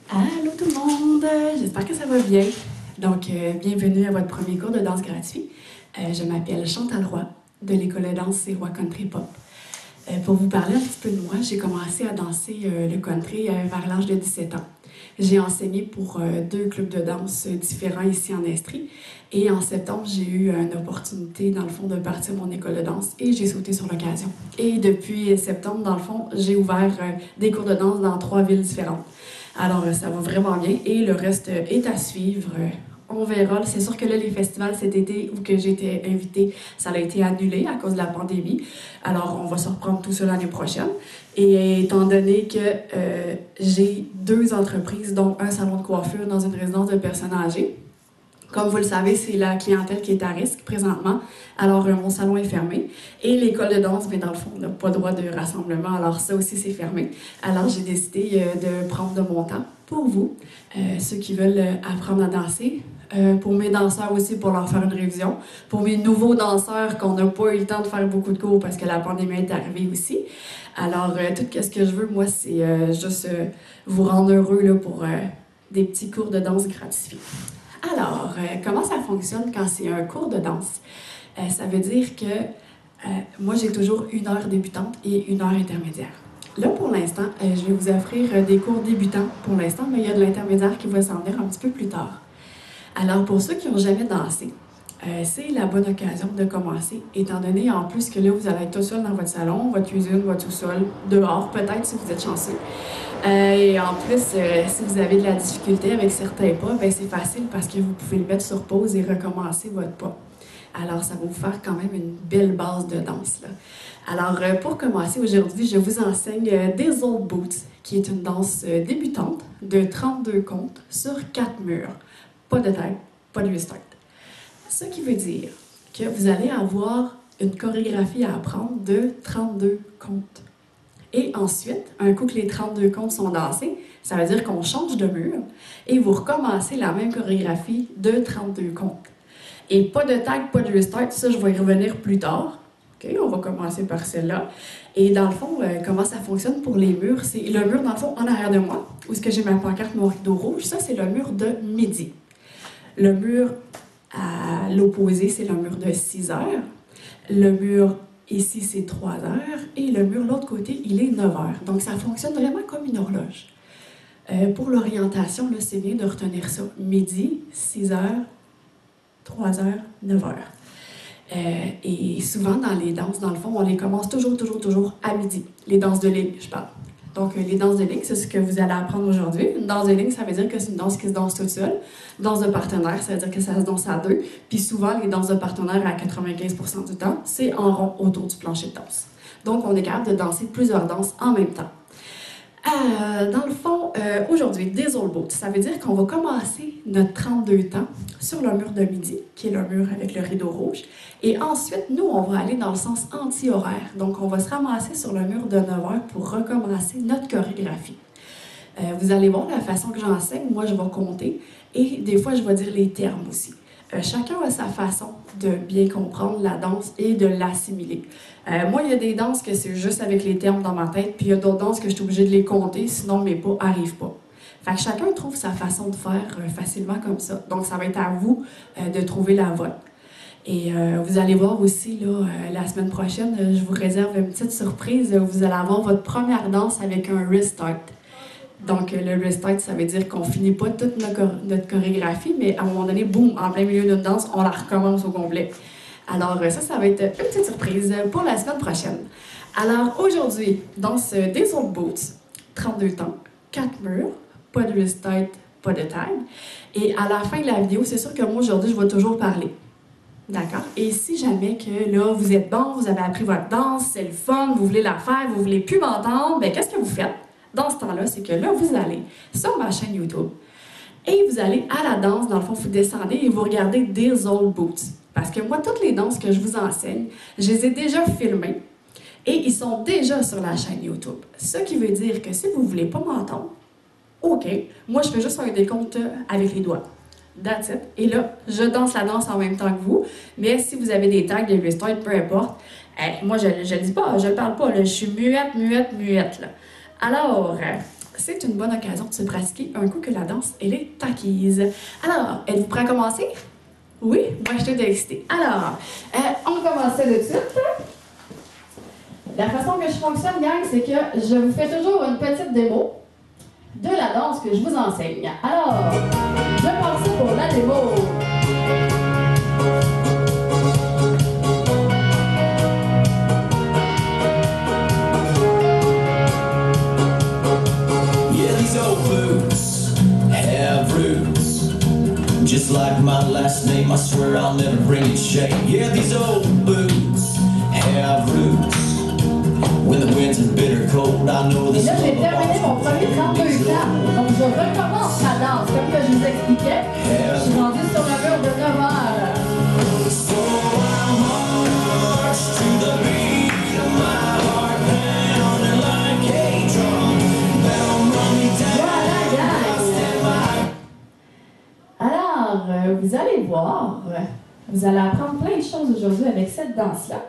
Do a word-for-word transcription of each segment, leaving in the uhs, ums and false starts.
Allô tout le monde, j'espère que ça va bien. Donc, euh, bienvenue à votre premier cours de danse gratuit. Euh, je m'appelle Chantal Roy, de l'école de danse C'est Roy Country Pop. Euh, pour vous parler un petit peu de moi, j'ai commencé à danser euh, le country euh, vers l'âge de dix-sept ans. J'ai enseigné pour euh, deux clubs de danse différents ici en Estrie. Et en septembre, j'ai eu une opportunité, dans le fond, de partir mon école de danse et j'ai sauté sur l'occasion. Et depuis septembre, dans le fond, j'ai ouvert euh, des cours de danse dans trois villes différentes. Alors, euh, ça va vraiment bien et le reste euh, est à suivre. Euh, on verra. C'est sûr que là, les festivals cet été où que j'étais invitée, ça a été annulé à cause de la pandémie. Alors, on va se reprendre tout ça l'année prochaine. Et étant donné que euh, j'ai deux entreprises, dont un salon de coiffure dans une résidence de personnes âgées, comme vous le savez, c'est la clientèle qui est à risque présentement. Alors, euh, mon salon est fermé. Et l'école de danse, mais dans le fond, on n'a pas droit de rassemblement. Alors, ça aussi, c'est fermé. Alors, j'ai décidé euh, de prendre de mon temps pour vous, euh, ceux qui veulent euh, apprendre à danser. Euh, pour mes danseurs aussi, pour leur faire une révision. Pour mes nouveaux danseurs qu'on n'a pas eu le temps de faire beaucoup de cours parce que la pandémie est arrivée aussi. Alors, euh, tout ce que je veux, moi, c'est euh, juste euh, vous rendre heureux là, pour euh, des petits cours de danse gratuits. Alors, euh, comment ça fonctionne quand c'est un cours de danse? Euh, ça veut dire que euh, moi, j'ai toujours une heure débutante et une heure intermédiaire. Là, pour l'instant, euh, je vais vous offrir euh, des cours débutants pour l'instant, mais il y a de l'intermédiaire qui va s'en venir un petit peu plus tard. Alors, pour ceux qui n'ont jamais dansé, euh, c'est la bonne occasion de commencer, étant donné en plus que là, vous allez être tout seul dans votre salon, votre cuisine, votre sous-sol, dehors peut-être si vous êtes chanceux. Euh, et en plus, euh, si vous avez de la difficulté avec certains pas, ben c'est facile parce que vous pouvez le mettre sur pause et recommencer votre pas. Alors, ça va vous faire quand même une belle base de danse, là. Alors, euh, pour commencer aujourd'hui, je vous enseigne euh, des Old Boots, qui est une danse euh, débutante de trente-deux comptes sur quatre murs. Pas de tête, pas de restart. Ce qui veut dire que vous allez avoir une chorégraphie à apprendre de trente-deux comptes. Et ensuite, un coup que les trente-deux comptes sont dansés, ça veut dire qu'on change de mur et vous recommencez la même chorégraphie de trente-deux comptes. Et pas de tag, pas de restart, ça je vais y revenir plus tard. OK, on va commencer par celle-là. Et dans le fond, euh, comment ça fonctionne pour les murs? C'est le mur, dans le fond, en arrière de moi, où est-ce que j'ai ma pancarte, mon rideau rouge. Ça, c'est le mur de midi. Le mur à l'opposé, c'est le mur de six heures. Le mur ici, c'est trois heures. Et le mur, l'autre côté, il est neuf heures. Donc, ça fonctionne vraiment comme une horloge. Euh, pour l'orientation, c'est bien de retenir ça. Midi, six heures, trois heures, neuf heures. Euh, et souvent, dans les danses, dans le fond, on les commence toujours, toujours, toujours à midi. Les danses de ligne, je parle. Donc, les danses de ligne, c'est ce que vous allez apprendre aujourd'hui. Une danse de ligne, ça veut dire que c'est une danse qui se danse toute seule. Danse de partenaire, ça veut dire que ça se danse à deux. Puis souvent, les danses de partenaire, à quatre-vingt-quinze pour cent du temps, c'est en rond autour du plancher de danse. Donc, on est capable de danser plusieurs danses en même temps. Euh, dans le fond, euh, aujourd'hui, des Old Boots, ça veut dire qu'on va commencer notre trente-deux temps sur le mur de midi, qui est le mur avec le rideau rouge. Et ensuite, nous, on va aller dans le sens anti-horaire. Donc, on va se ramasser sur le mur de neuf heures pour recommencer notre chorégraphie. Euh, vous allez voir la façon que j'enseigne, moi, je vais compter. Et des fois, je vais dire les termes aussi. Euh, chacun a sa façon de bien comprendre la danse et de l'assimiler. Euh, moi, il y a des danses que c'est juste avec les termes dans ma tête, puis il y a d'autres danses que je suis obligée de les compter, sinon mes pas n'arrivent pas. Fait que chacun trouve sa façon de faire euh, facilement comme ça. Donc, ça va être à vous euh, de trouver la vôtre. Et euh, vous allez voir aussi, là, euh, la semaine prochaine, euh, je vous réserve une petite surprise. Vous allez avoir votre première danse avec un restart. Donc, le restart, ça veut dire qu'on finit pas toute notre, notre chorégraphie, mais à un moment donné, boum, en plein milieu d'une danse, on la recommence au complet. Alors, ça, ça va être une petite surprise pour la semaine prochaine. Alors, aujourd'hui, danse des Old Boots, trente-deux temps, quatre murs, pas de restart, pas de tag. Et à la fin de la vidéo, c'est sûr que moi, aujourd'hui, je vais toujours parler. D'accord? Et si jamais que là, vous êtes bon, vous avez appris votre danse, c'est le fun, vous voulez la faire, vous voulez plus m'entendre, bien, qu'est-ce que vous faites? Dans ce temps-là, c'est que là, vous allez sur ma chaîne YouTube et vous allez à la danse. Dans le fond, vous descendez et vous regardez des Old Boots. Parce que moi, toutes les danses que je vous enseigne, je les ai déjà filmées et ils sont déjà sur la chaîne YouTube. Ce qui veut dire que si vous ne voulez pas m'entendre, OK, moi, je fais juste un décompte avec les doigts. That's it. Et là, je danse la danse en même temps que vous. Mais si vous avez des tags, des restarts, peu importe, eh, moi, je ne le dis pas, je ne parle pas. Là, je suis muette, muette, muette. Là. Alors, c'est une bonne occasion de se pratiquer un coup que la danse, elle est acquise. Alors, êtes-vous prêts à commencer? Oui? Moi, je suis excitée. Alors, euh, on commence ça de suite. La façon que je fonctionne, gang, c'est que je vous fais toujours une petite démo de la danse que je vous enseigne. Alors, je pars ça pour la démo. Just like my last name, I swear I'll never bring it shame. Yeah, these old boots have roots. When the winds are bitter cold, I know this. Et là, j'ai terminé mon premier trente-deux temps. Donc, je recommence ma danse. Comme que je vous expliquais, je suis rendue sur un mur de neuf heures. So I march to the beat of my heart, pounding like a drum. That'll run me down. Voilà, gang. Alors, euh, vous allez voir, vous allez apprendre plein de choses aujourd'hui avec cette danse-là.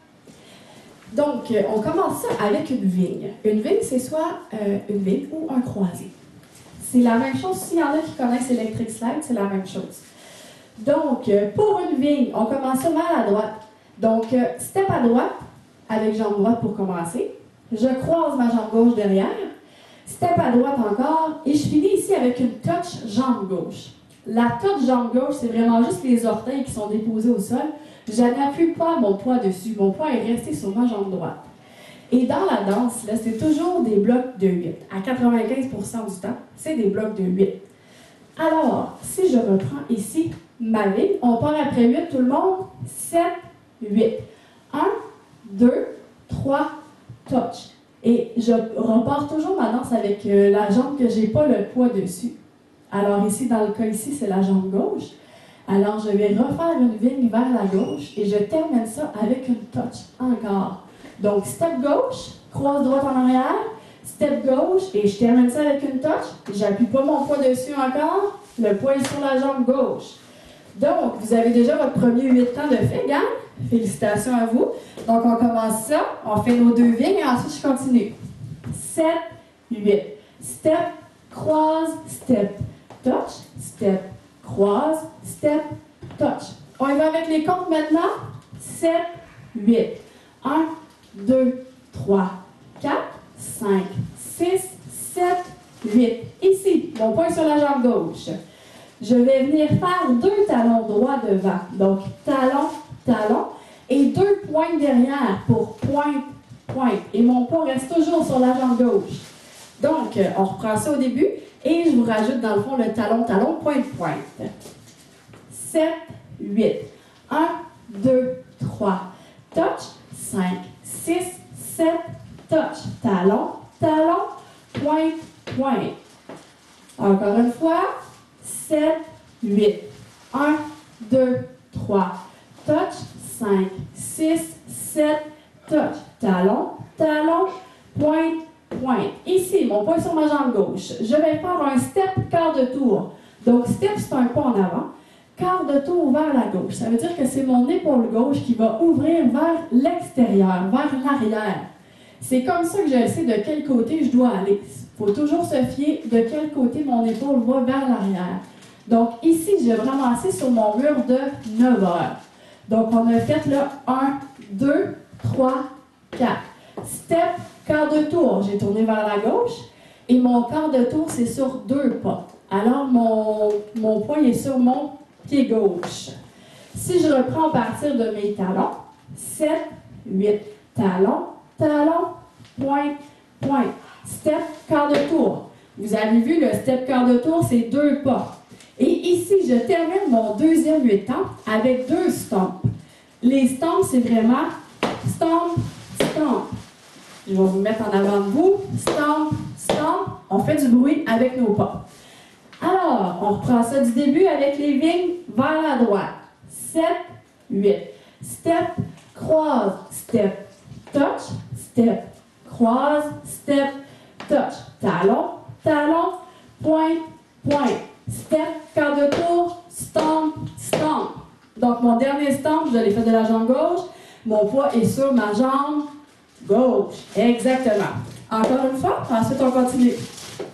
Donc, euh, on commence ça avec une vigne. Une vigne, c'est soit euh, une vigne ou un croisé. C'est la même chose. S'il y en a qui connaissent Electric Slide, c'est la même chose. Donc, euh, pour une vigne, on commence ça mal à droite. Donc, euh, step à droite, avec jambe droite pour commencer. Je croise ma jambe gauche derrière. Step à droite encore. Et je finis ici avec une touch jambe gauche. La touch jambe gauche, c'est vraiment juste les orteils qui sont déposés au sol. Je n'appuie pas mon poids dessus. Mon poids est resté sur ma jambe droite. Et dans la danse, là, c'est toujours des blocs de huit. À quatre-vingt-quinze pour cent du temps, c'est des blocs de huit. Alors, si je reprends ici ma ligne, on part après huit, tout le monde. sept, huit. un, deux, trois, touch. Et je repars toujours ma danse avec euh, la jambe que je n'ai pas le poids dessus. Alors ici, dans le cas ici, c'est la jambe gauche. Alors, je vais refaire une vigne vers la gauche et je termine ça avec une touch encore. Donc, step gauche, croise droite en arrière, step gauche et je termine ça avec une touch. J'appuie pas mon poids dessus encore, le poids est sur la jambe gauche. Donc, vous avez déjà votre premier huit temps de fait, gang. Félicitations à vous. Donc, on commence ça, on fait nos deux vignes et ensuite je continue. sept, huit. Step, croise, step, touch, step, croise, step, touch. On y va avec les comptes maintenant. sept, huit. un, deux, trois, quatre, cinq, six, sept, huit. Ici, mon poing sur la jambe gauche. Je vais venir faire deux talons droits devant. Donc, talon, talon. Et deux pointes derrière pour pointe, pointe. Et mon poing reste toujours sur la jambe gauche. Donc, on reprend ça au début. Et je vous rajoute dans le fond le talon, talon, pointe, pointe. sept, huit. un, deux, trois. Touch. cinq, six, sept. Touch. Talon, talon, pointe, pointe. Encore une fois. sept, huit. un, deux, trois. Touch. cinq, six, sept. Touch. Talon, talon, pointe, pointe. Ici, mon poing sur ma jambe gauche. Je vais faire un step quart de tour. Donc, step, c'est un pas en avant. Quart de tour vers la gauche. Ça veut dire que c'est mon épaule gauche qui va ouvrir vers l'extérieur, vers l'arrière. C'est comme ça que je sais de quel côté je dois aller. Il faut toujours se fier de quel côté mon épaule va vers l'arrière. Donc, ici, je vais vraiment assis sur mon mur de neuf heures. Donc, on a fait là un, deux, trois, quatre. Step, quart de tour. J'ai tourné vers la gauche. Et mon quart de tour, c'est sur deux pas. Alors, mon, mon poing est sur mon pied gauche. Si je reprends à partir de mes talons, sept, huit. Talon, talon, pointe, pointe. Step, quart de tour. Vous avez vu, le step quart de tour, c'est deux pas. Et ici, je termine mon deuxième huit temps avec deux stomps. Les stomps, c'est vraiment stomp, stomp. Je vais vous mettre en avant de vous. Stomp, stomp. On fait du bruit avec nos pas. Alors, on reprend ça du début avec les vignes vers la droite. sept, huit. Step, croise, step, touch, step, croise, step, touch. Talon, talon, pointe, pointe. Step, quart de tour, stomp, stomp. Donc, mon dernier stomp, je l'ai fait de la jambe gauche. Mon poids est sur ma jambe gauche. Exactement. Encore une fois, ensuite on continue.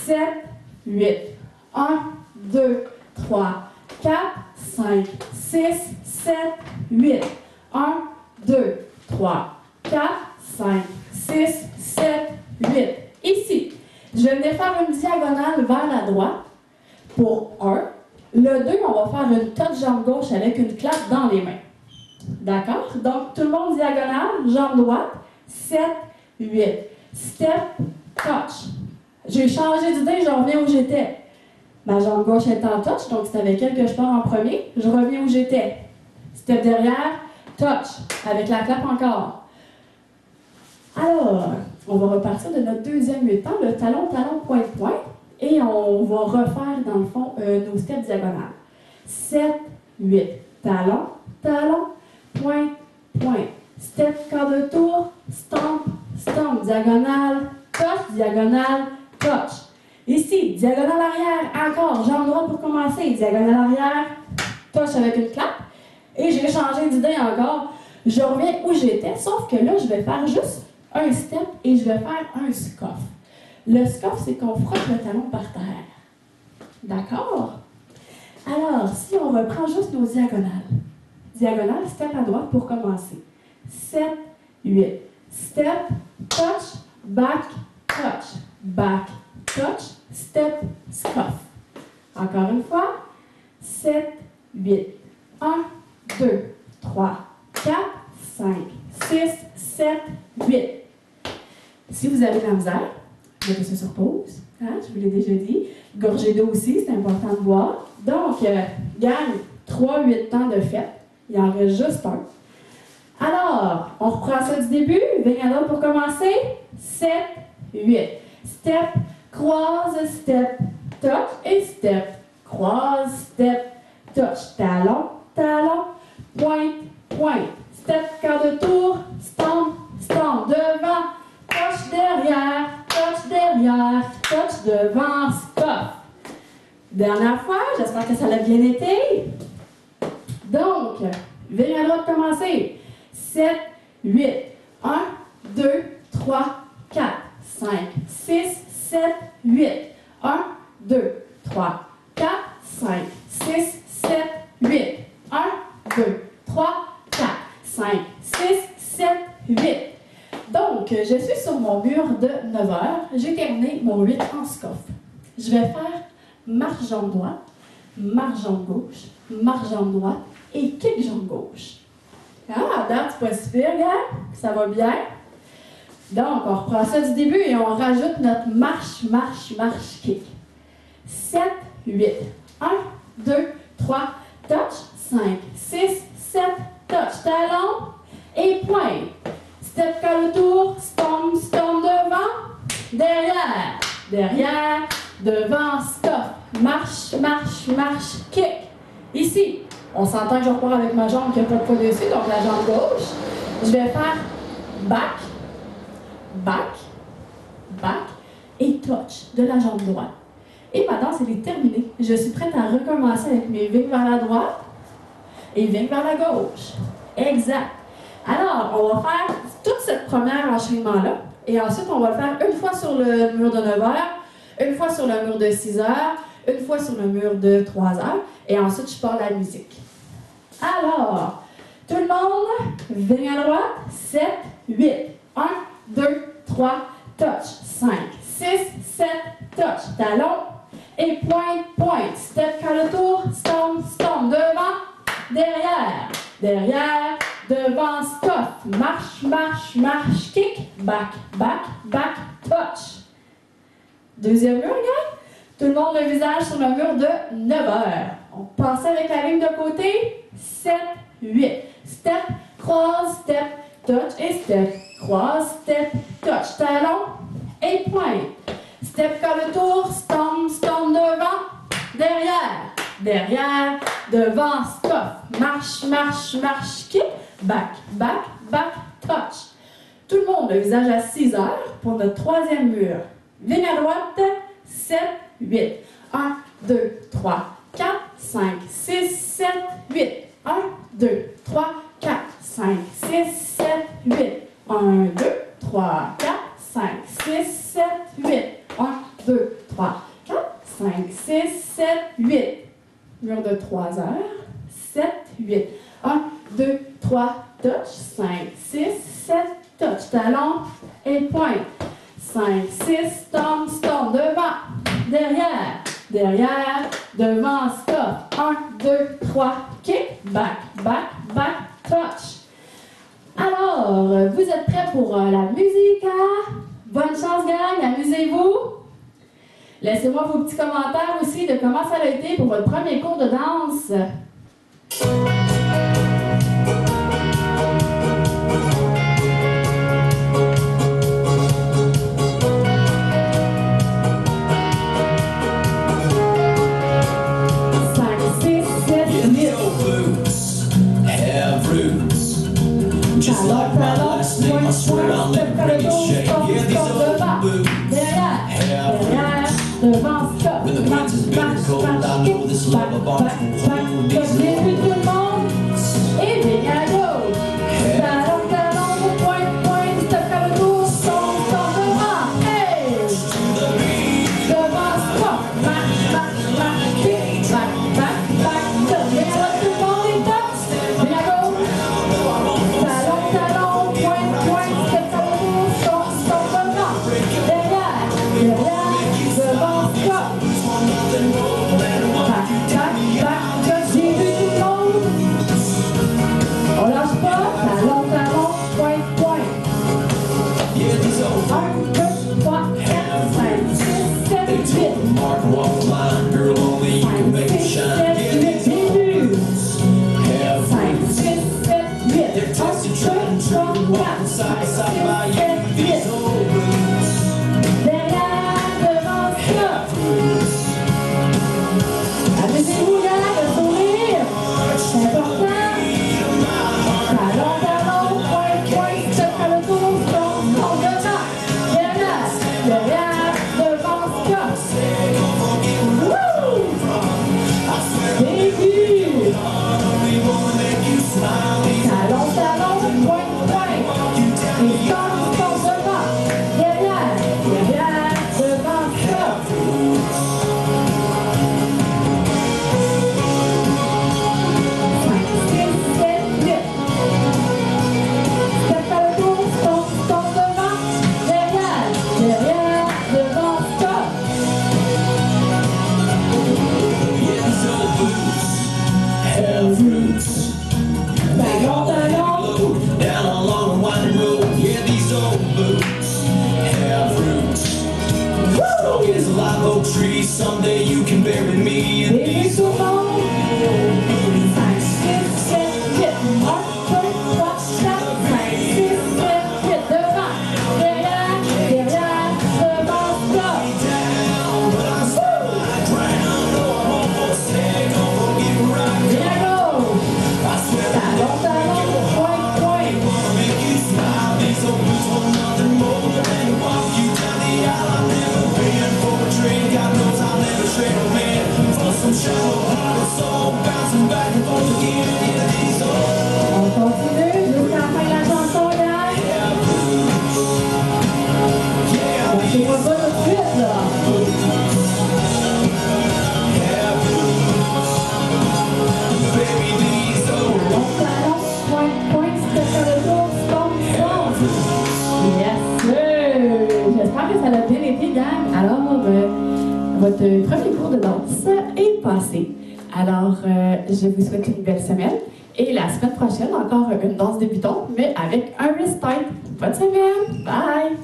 sept, huit. un, deux, trois, quatre, cinq, six, sept, huit. un, deux, trois, quatre, cinq, six, sept, huit. Ici, je vais venir faire une diagonale vers la droite pour un. Le deux, on va faire une touch jambe gauche avec une claque dans les mains. D'accord? Donc, tout le monde diagonale, jambe droite, sept, huit. Step, touch. J'ai changé d'idée, je reviens où j'étais. Ma jambe gauche est en touch, donc c'est avec elle que je pars en premier. Je reviens où j'étais. Step derrière, touch, avec la clap encore. Alors, on va repartir de notre deuxième huit temps, le talon, talon, point, point. Et on va refaire, dans le fond, euh, nos steps diagonales. sept, huit. Talon, talon, point, point. Step, quart de tour, stomp, stomp, diagonale, touch, diagonale, touch. Ici, diagonale arrière, encore, jambe droite pour commencer, diagonale arrière, touch avec une clap. Et j'ai changé d'idée encore. Je reviens où j'étais, sauf que là, je vais faire juste un step et je vais faire un scuff. Le scuff, c'est qu'on frotte le talon par terre. D'accord? Alors, si on reprend juste nos diagonales. Diagonale, step à droite pour commencer. sept, huit. Step, touch, back, touch, back, touch, step, scuff. Encore une fois. sept, huit. un, deux, trois, quatre, cinq, six, sept, huit. Si vous avez de la misère, mettez ça sur pause. Hein, je vous l'ai déjà dit. Gorgée d'eau aussi, c'est important de boire. Donc, euh, gagne trois, huit temps de fête. Il en reste juste un. Alors, on reprend ça du début. Viens pour commencer. sept, huit. Step, croise, step, touch et step. Croise, step, touch. Talon, talon, point, point. Step, quart de tour, stomp, stomp. Devant, touch derrière, touch derrière, touch devant, scuff. Dernière fois, j'espère que ça l'a bien été. Donc, viens à droite commencer. sept, huit. un, deux, trois, quatre, cinq, six, sept, huit. un, deux, trois, quatre, cinq, six, sept, huit. un, deux, trois, quatre, cinq, six, sept, huit. Donc, je suis sur mon mur de neuf heures. J'ai terminé mon huit en scuff. Je vais faire marche jambe droite, marche jambe gauche, marche jambe droite et kick jambe gauche. Ah, à date, c'est pas si pire, gars. Ça va bien. Donc, on reprend ça du début et on rajoute notre marche, marche, marche, kick. sept, huit. un, deux, trois, touch, cinq, six, sept, touch, talon et point. Step quart de tour, stomp, stomp devant, derrière, derrière, devant, scuff, marche, marche, marche, kick. Ici, on s'entend que je repars avec ma jambe qui n'a pas de poids dessus, donc la jambe gauche. Je vais faire back, back, back et touch de la jambe droite. Et ma danse, elle est terminée. Je suis prête à recommencer avec mes vignes vers la droite et vignes vers la gauche. Exact. Alors, on va faire toute cette première enchaînement-là. Et ensuite, on va le faire une fois sur le mur de neuf heures, une fois sur le mur de six heures, une fois sur le mur de trois heures. Et ensuite, je pars la musique. Alors, tout le monde, viens à droite. sept, huit. un, deux, trois, touch. cinq, six, sept, touch. Talon et point, point. Step, quart de tour, stomp, stomp. Devant, derrière, derrière, devant, scuff. Marche, marche, marche, kick. Back, back, back, touch. Deuxième mur, gang. Tout le monde le visage sur le mur de neuf heures. On passe avec la ligne de côté. sept, huit. Step, croise, step, touch et step. Croise, step, touch. Talon et point. Step, quart de tour, stomp, stomp devant, derrière, derrière, devant, scuff. Marche, marche, marche, kick. Back, back, back, touch. Tout le monde le visage à six heures pour notre troisième mur. Ligne à droite, sept, huit. un, deux, trois, quatre, cinq, six, sept, huit. un, deux, trois, quatre, cinq, six, sept, huit. un, deux, trois, quatre, cinq, six, sept, huit. un, deux, trois, quatre, cinq, six, sept, huit. Mur de trois heures. sept, huit. un, deux, trois, touch. cinq, six, sept, touch. Talon et pointe. cinq, six, stomp, stomp. Devant, derrière, derrière, devant, stop. un, deux, trois, kick, back, back, back, touch. Alors, vous êtes prêts pour euh, la musique, hein? Bonne chance, gang, amusez-vous. Laissez-moi vos petits commentaires aussi de comment ça a été pour votre premier cours de danse. Just like my last name, I swear I'll never bring it shame. Yeah, these old boots have roots. When the winds is bitter cold, I know this love of ours will hold these old boots. Et bien, go! Talon, talon, point, point, step à le tour, son, son, devant, hey! Devant, stop, back, back, back, kick, back, back, back, stop. Bien, là, tout le monde est top. Bien, go! Talon, talon, point, point, step à le tour, son, son, devant. Derrière, derrière, devant, stop. Back, back, back, j'ai vu tout le monde. On lâche pas, talon, talon, point, point. Yeah, these old un, deux, trois, quatre, cinq, six, sept, they took huit. a marker off the line, girl, only you can make it shine. Yeah, these old boots have cinq, roots. six, sept, huit. They're tested, tried and true, walking side by side by you. These old boots Derrière, devant, stop. roots. Amusez-vous, gars, le sourire. C'est important. Talon, talon, point, point, step à le tour, son, son, devant. Derrière, derrière, devant, stop. Wouh! Début. Talon, talon, point, point. Et stop, stop, devant. Derrière, derrière, devant, stop. cinq, six, sept, huit. Step à le tour, stop, stop, devant. Derrière, derrière, devant, stop. Yeah, these old boots have roots. Talon, talon. Low, down a long and winding road. Yeah, these old boots have roots. Strong as a live oak tree, someday you can bury me in Début these tout le old monde. cinq, six, sept, huit. un, deux, trois, quatre, cinq, six, sept, huit. Devant, derrière, derrière, devant, stop. down. But I'm still not drowned. No, I won't forsake, I won't get right. Bien, go. I swear I Talon, talon, point, point. wanna make you smile. These old boots want nothing more than to walk you down the aisle. I've never been for a drink. God knows I'll never trade a man for some shallow hearted soul bouncing back and forth again. Yeah, these old On continue jusqu'à la fin de la chanson, gars. have roots. Yeah, Lâchez-moi pas tout de suite, là. have roots. Baby, these old Talon, talon, point, point, step à le tour, stop, stop. Yes, sir. J'espère que ça a bien été, gang. Alors, euh, votre premier cours de danse est passé. Alors, euh, je vous souhaite une belle semaine. Et la semaine prochaine, encore une danse débutante, mais avec un wrist tight. Bonne semaine. Bye.